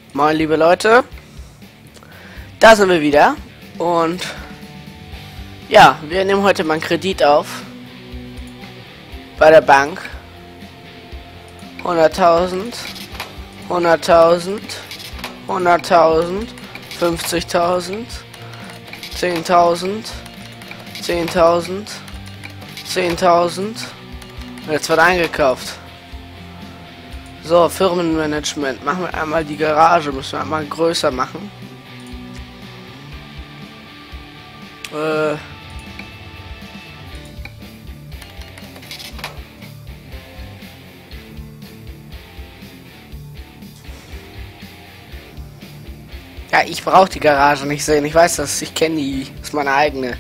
Moin liebe Leute, da sind wir wieder und ja, wir nehmen heute mal einen Kredit auf bei der Bank. 100.000, 100.000, 100.000, 50.000, 10.000, 10.000, 10.000. Jetzt wird eingekauft. So, Firmenmanagement. Machen wir einmal die Garage. Müssen wir einmal größer machen. Ja, ich brauche die Garage nicht sehen. Ich weiß das. Ich kenne die. Das ist meine eigene.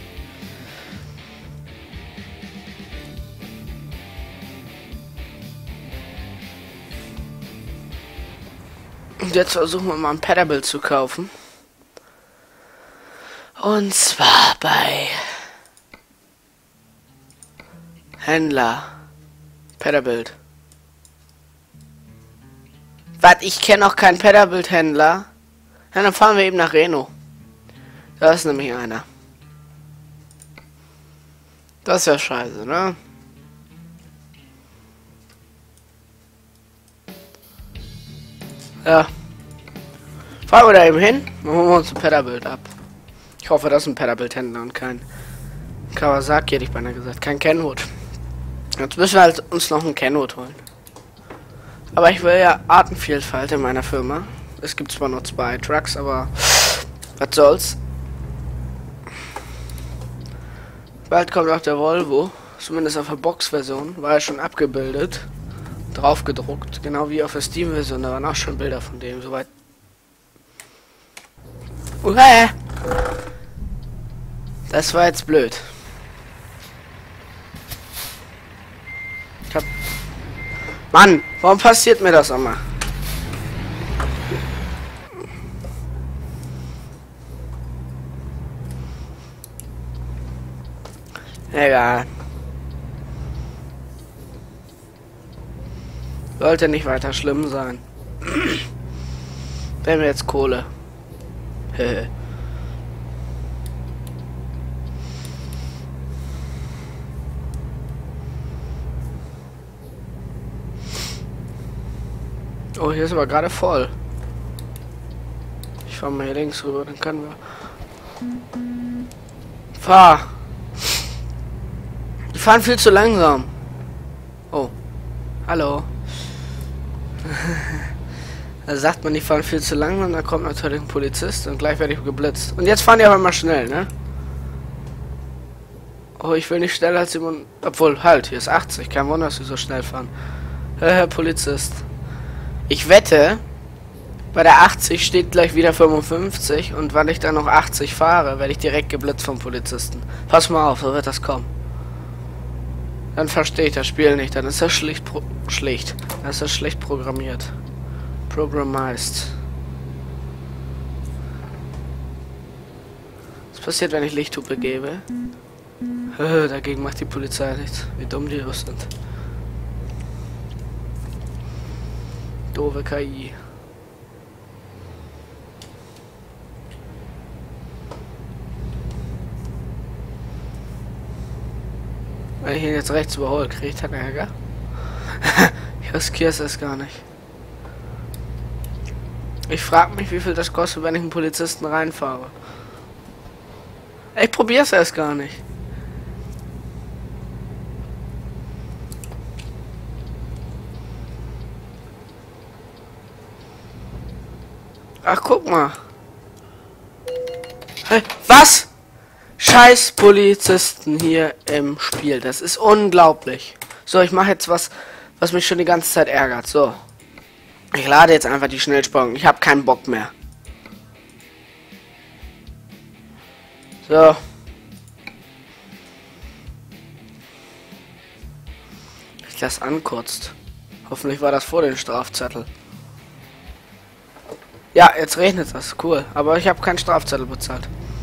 Und jetzt versuchen wir mal ein Peterbilt zu kaufen. Und zwar bei Händler. Peterbilt. Was? Ich kenne auch keinen Peterbilt-Händler. Ja, dann fahren wir eben nach Reno. Da ist nämlich einer. Das ist ja scheiße, ne? Ja. Fahren wir da eben hin und holen wir uns ein Peterbilt ab. Ich hoffe, das ist ein Peterbilt-Händler und kein Kawasaki, hätte ich beinahe gesagt. Kein Kenwood. Jetzt müssen wir halt uns noch ein Kenwood holen. Aber ich will ja Artenvielfalt in meiner Firma. Es gibt zwar nur 2 Trucks, aber was soll's. Bald kommt auch der Volvo. Zumindest auf der Box-Version. War ja schon abgebildet. Drauf gedruckt. Genau wie auf der Steam-Version. Da waren auch schon Bilder von dem. Soweit. Das war jetzt blöd. Ich hab... Mann, warum passiert mir das immer? Egal. Sollte nicht weiter schlimm sein. Wenn wir jetzt Kohle. Oh, hier ist aber gerade voll. Ich fahr mal hier links rüber, dann können wir... Fahr! Die fahren viel zu langsam. Oh. Hallo. Da sagt man, die fahren viel zu langsam, da kommt natürlich ein Polizist und gleich werde ich geblitzt. Und jetzt fahren die aber mal schnell, ne? Oh, ich will nicht schneller als 7... Obwohl, halt, hier ist 80. Kein Wunder, dass sie so schnell fahren. Herr Polizist. Ich wette, bei der 80 steht gleich wieder 55 und wenn ich dann noch 80 fahre, werde ich direkt geblitzt vom Polizisten. Pass mal auf, so wird das kommen. Dann verstehe ich das Spiel nicht, dann ist das schlecht programmiert. Programmized. Was passiert, wenn ich Lichthupe gebe? Dagegen macht die Polizei nichts. Wie dumm die sind. Doofe KI. Wenn ich ihn jetzt rechts überhole, kriege ich dann Ärger. Ich riskiere es gar nicht. Ich frage mich, wie viel das kostet, wenn ich einen Polizisten reinfahre. Ich probiere es erst gar nicht. Ach, guck mal. Hey, was? Scheiß Polizisten hier im Spiel. Das ist unglaublich. So, ich mache jetzt was mich schon die ganze Zeit ärgert. So. Ich lade jetzt einfach die Schnellsprung. Ich habe keinen Bock mehr. So. Ich lasse ankurzt. Hoffentlich war das vor dem Strafzettel. Ja, jetzt regnet das. Cool. Aber ich habe keinen Strafzettel bezahlt.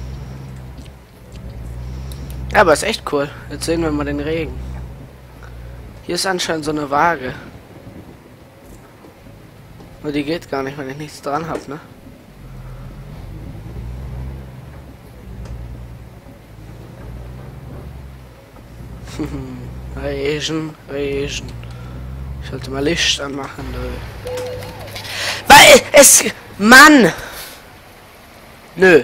Ja, aber ist echt cool. Jetzt sehen wir mal den Regen. Hier ist anscheinend so eine Waage. Nur die geht gar nicht, wenn ich nichts dran habe, ne? Regen. Ich sollte mal Licht anmachen, nö. Weil es... Mann! Nö.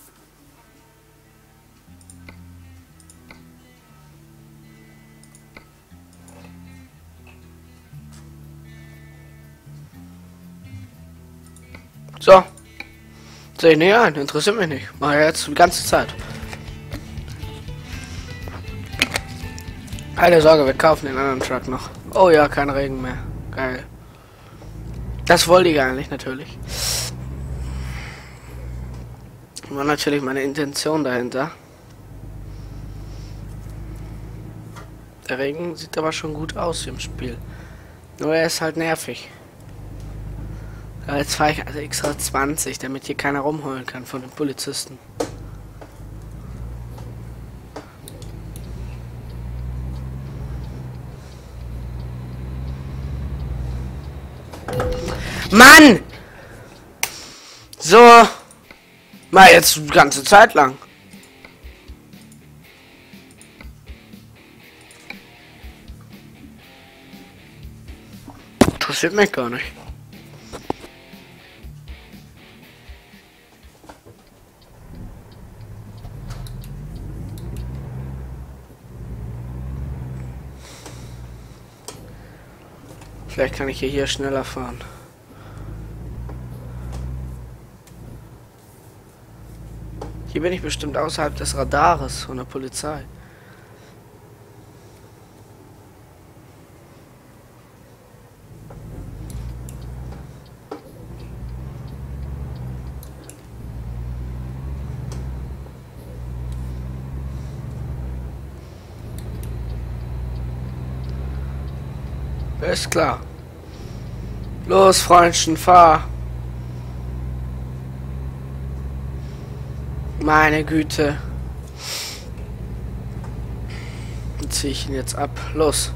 So. Sehe ich nicht ein, interessiert mich nicht. Mach jetzt die ganze Zeit. Keine Sorge, wir kaufen den anderen Truck noch. Oh ja, kein Regen mehr. Geil. Das wollte ich eigentlich natürlich. War natürlich meine Intention dahinter. Der Regen sieht aber schon gut aus im Spiel. Nur er ist halt nervig. Aber jetzt fahre ich also extra 20, damit hier keiner rumholen kann von den Polizisten. Mann! So. Mal jetzt die ganze Zeit lang. Interessiert mich gar nicht. Vielleicht kann ich hier schneller fahren. Hier bin ich bestimmt außerhalb des Radares von der Polizei. Ist klar. Los, Freundchen, fahr. Meine Güte. Dann ziehe ich ihn jetzt ab. Los.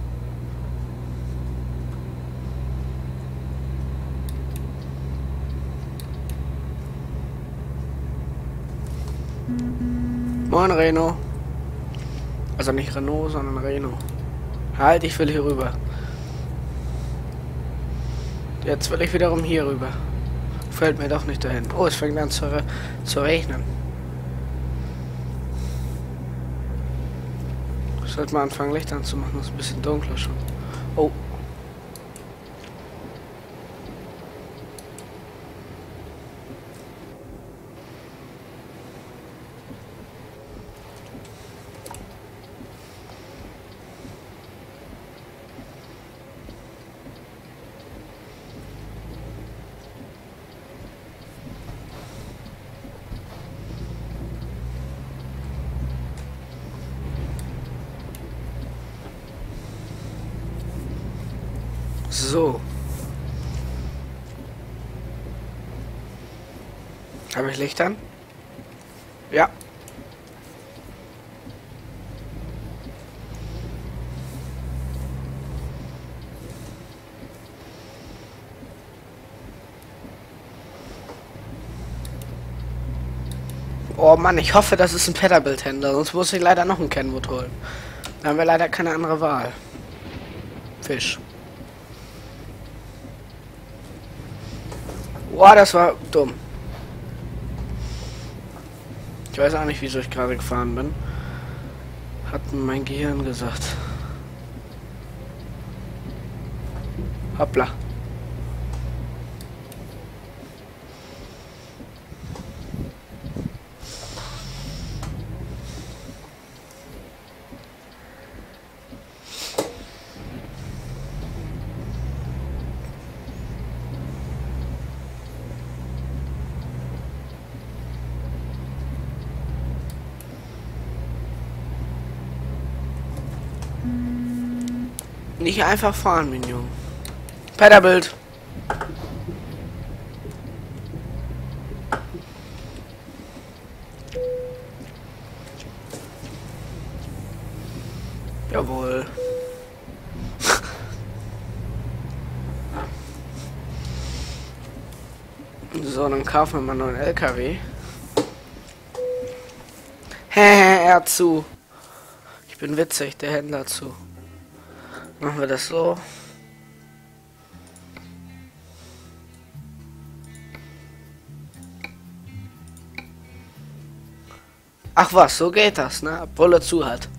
Moin, Reno. Also nicht Renault, sondern Reno. Halt, ich will hier rüber. Jetzt will ich wiederum hier rüber. Fällt mir doch nicht dahin. Oh, es fängt an zu regnen. Ich sollte mal anfangen, Licht anzumachen. Es ist ein bisschen dunkler schon. Oh. So. Habe ich Licht an? Ja. Oh Mann, ich hoffe, das ist ein Peterbilt-Händler, sonst muss ich leider noch einen Kenwood holen. Da haben wir leider keine andere Wahl. Fisch. Boah, das war dumm. Ich weiß auch nicht, wieso ich gerade gefahren bin. Hat mein Gehirn gesagt. Hoppla. Nicht einfach fahren, Minion. Peterbilt. Jawohl. So, dann kaufen wir mal einen neuen LKW. Er hat zu. Ich bin witzig, der Händler zu. Machen wir das so. Ach was, so geht das, ne? Obwohl er zu hat.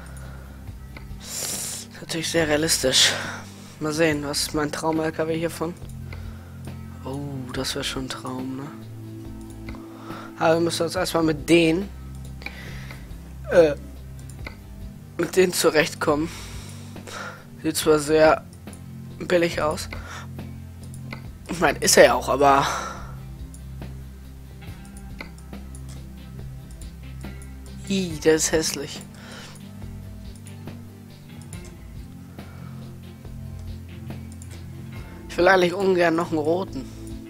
Ist natürlich sehr realistisch. Mal sehen, was ist mein Traum-LKW hiervon? Oh, das wäre schon ein Traum, ne? Aber wir müssen uns erstmal mit denen zurechtkommen. Sieht zwar sehr billig aus. Ich meine, ist er ja auch, aber der ist hässlich. Ich will eigentlich ungern noch einen roten.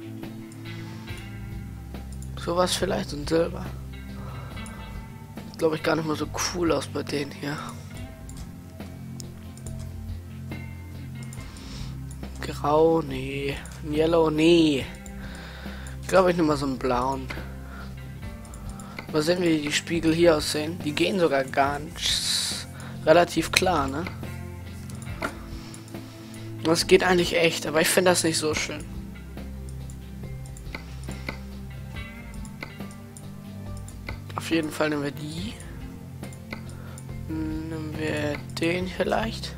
Sowas vielleicht und Silber. Glaube ich gar nicht mal so cool aus bei denen hier. Grau, nee. Yellow, nee. Ich glaube, ich nehme mal so einen blauen. Mal sehen, wie die Spiegel hier aussehen. Die gehen sogar ganz relativ klar, ne? Das geht eigentlich echt, aber ich finde das nicht so schön. Auf jeden Fall nehmen wir die. Nehmen wir den vielleicht.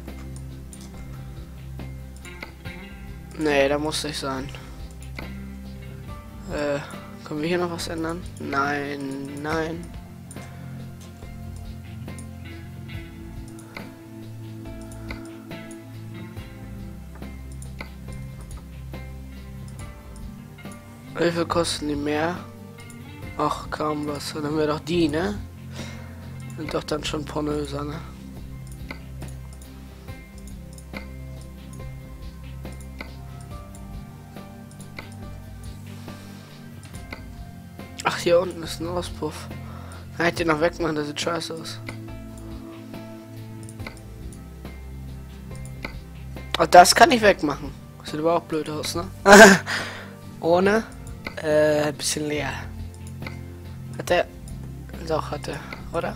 Nee, da muss nicht sein. Können wir hier noch was ändern? Nein, nein. Wie viel kosten die mehr? Ach, kaum was. Dann haben wir doch die, ne? Sind doch dann schon pornöser, ne? Ach, hier unten ist ein Auspuff. Kann ich den noch wegmachen? Der sieht scheiße aus. Oh, das kann ich wegmachen. Sieht aber auch blöd aus, ne? Ohne. Ein bisschen leer. Hat er. Doch, hat er, oder?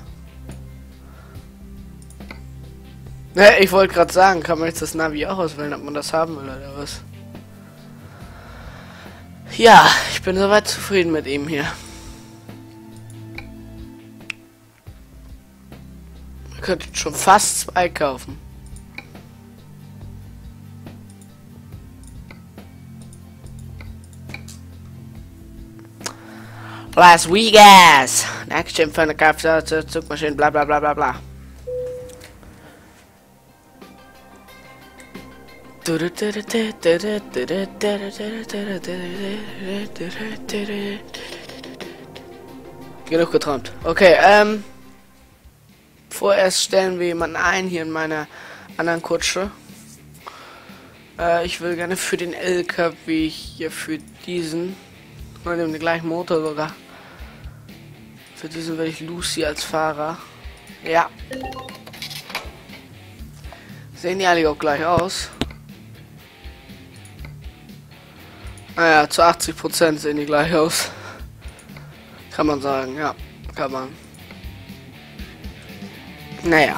Ne, ich wollte gerade sagen, kann man jetzt das Navi auch auswählen, ob man das haben will oder was? Ja, ich bin soweit zufrieden mit ihm hier. Wir könnten schon fast 2 kaufen. Las Vegas! Action von der Kfz, Zugmaschinen, bla bla bla bla bla. Genug geträumt. Okay, vorerst stellen wir jemanden ein hier in meiner anderen Kutsche. Ich will gerne für den LKW hier für diesen, wir nehmen den gleichen Motor sogar. Für diesen will ich Lucy als Fahrer. Ja. Sehen die alle auch gleich aus? Naja, zu 80% sehen die gleich aus. Kann man sagen, ja. Kann man. Naja.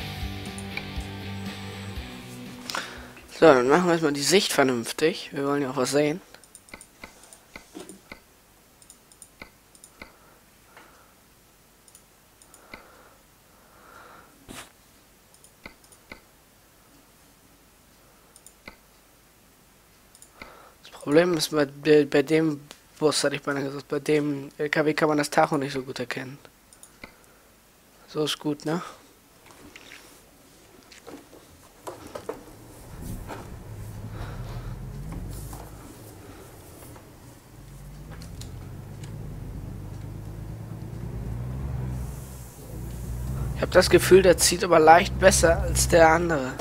So, dann machen wir jetzt mal die Sicht vernünftig. Wir wollen ja auch was sehen. Problem ist, bei dem Bus, hatte ich beinahe gesagt, bei dem LKW kann man das Tacho nicht so gut erkennen. So ist gut, ne? Ich habe das Gefühl, der zieht aber leicht besser als der andere.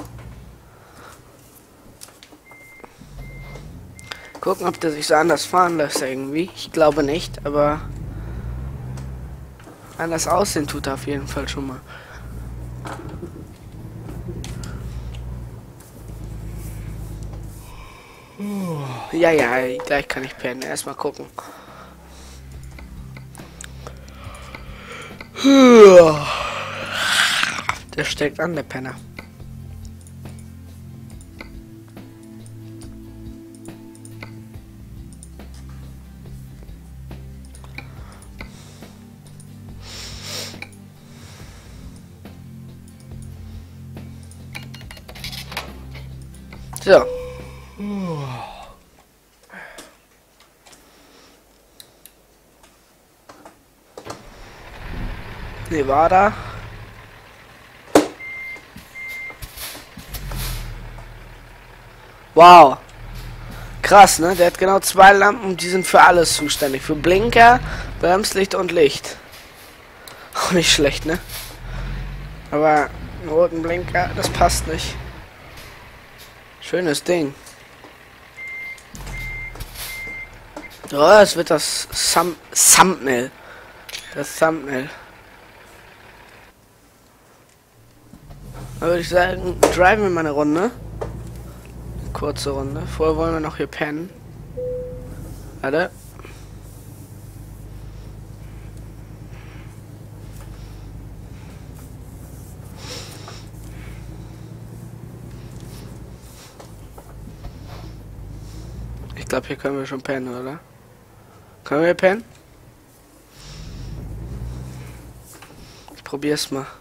Gucken, ob der sich so anders fahren lässt irgendwie. Ich glaube nicht, aber anders aussehen tut er auf jeden Fall schon mal. Ja, ja, gleich kann ich pennen. Erstmal gucken. Der steckt an, der Penner. So. Nevada. Wow. Krass, ne? Der hat genau 2 Lampen, die sind für alles zuständig. Für Blinker, Bremslicht und Licht. Auch nicht schlecht, ne? Aber einen roten Blinker, das passt nicht. Schönes Ding. Oh, es wird das Thumbnail. Das Thumbnail. Da würde ich sagen, driven wir mal eine Runde. Kurze Runde. Vorher wollen wir noch hier pennen. Warte. Ich glaube, hier können wir schon pennen, oder? Können wir pennen? Ich probier's mal.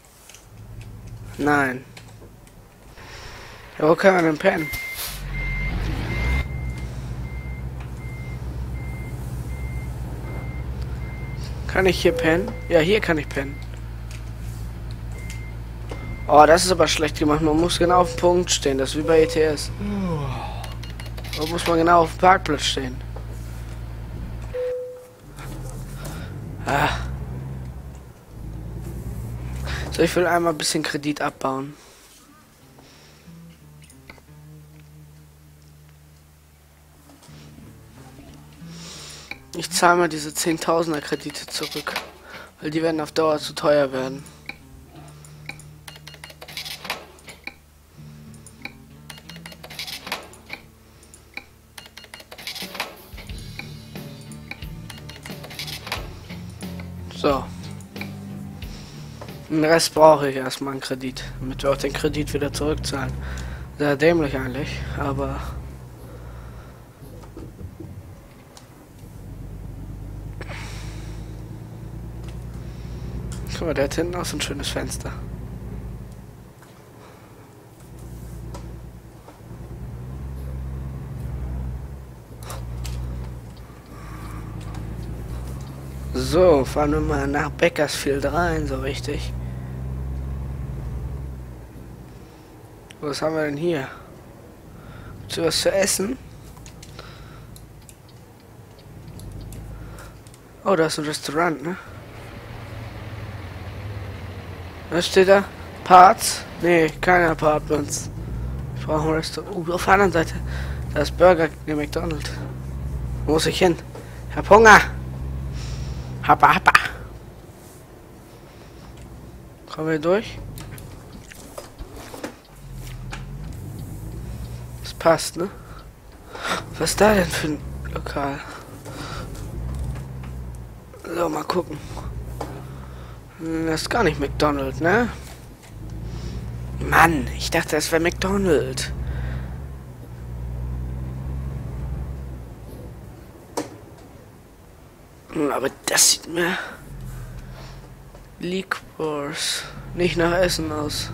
Nein. Ja, wo können wir denn pennen? Kann ich hier pennen? Ja, hier kann ich pennen. Oh, das ist aber schlecht gemacht. Man muss genau auf dem Punkt stehen. Das ist wie bei ETS. Da muss man genau auf dem Parkplatz stehen. Ah. So, ich will einmal ein bisschen Kredit abbauen. Ich zahle mal diese 10.000er Kredite zurück, weil die werden auf Dauer zu teuer werden. So. Den Rest brauche ich erstmal einen Kredit, damit wir auch den Kredit wieder zurückzahlen. Sehr dämlich eigentlich, aber... Guck mal, der hat hinten auch so ein schönes Fenster. So, fahren wir mal nach Bakersfield rein, so richtig. Was haben wir denn hier? Gibt's hier was zu essen? Oh, da ist ein Restaurant, ne? Was steht da? Parts? Nee, keine Apartments. Ich brauche ein Restaurant. Auf der anderen Seite. Da ist Burger King, McDonald's. Wo muss ich hin? Ich hab Hunger. Happa, happa. Kommen wir durch? Das passt, ne? Was ist da denn für ein Lokal? So, mal gucken. Das ist gar nicht McDonald's, ne? Mann, ich dachte, es wäre McDonald's. Aber das sieht mir Liquors nicht nach Essen aus.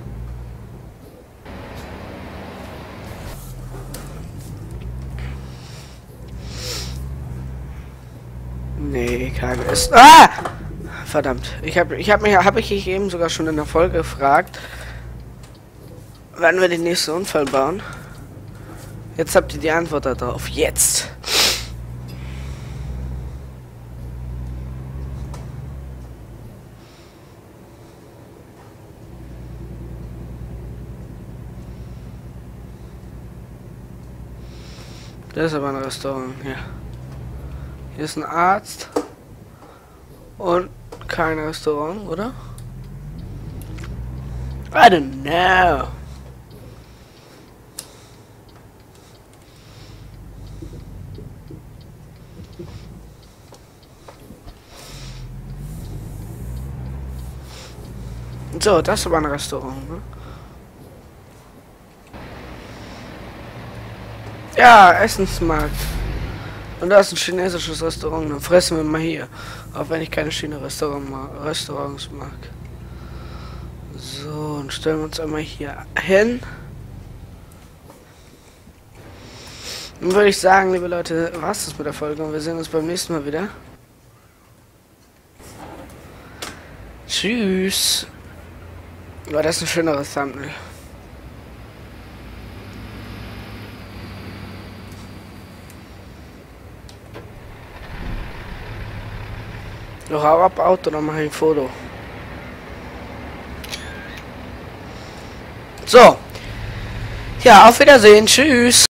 Nee, kein Essen. Ah! Verdammt. Ich mich eben sogar schon in der Folge gefragt, wann wir den nächsten Unfall bauen. Jetzt habt ihr die Antwort darauf. Jetzt. Das ist aber ein Restaurant hier. Hier ist ein Arzt und kein Restaurant, oder? I don't know. So, das ist aber ein Restaurant, ne? Ja, Essensmarkt. Und da ist ein chinesisches Restaurant. Dann fressen wir mal hier. Auch wenn ich keine Restaurants mag. So, und stellen wir uns einmal hier hin. Dann würde ich sagen, liebe Leute, war's das mit der Folge. Und wir sehen uns beim nächsten Mal wieder. Tschüss. Aber das ist ein schöneres Thumbnail. Noch ab, Auto, dann mache ich ein Foto. So. Ja, auf Wiedersehen. Tschüss.